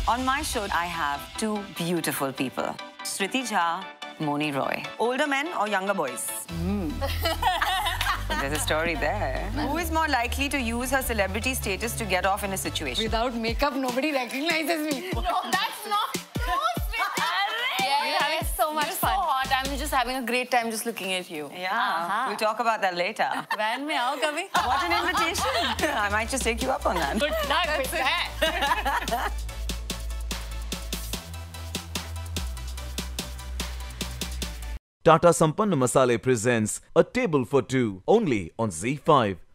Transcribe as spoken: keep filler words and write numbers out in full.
On my show, I have two beautiful people. Shriti Jha, Moni Roy. Older men or younger boys? Mm. There's a story there. Who is more likely to use her celebrity status to get off in a situation? Without makeup, nobody recognizes me. No, that's not true, Shriti. Yeah, we're having so much You're fun. so hot. I'm just having a great time just looking at you. Yeah, Uh-huh. we'll talk about that later. Van mein aao kabhi. What an invitation. I might just take you up on that. Good luck with that. Tata Sampann Masale presents A Table for Two, only on Z five.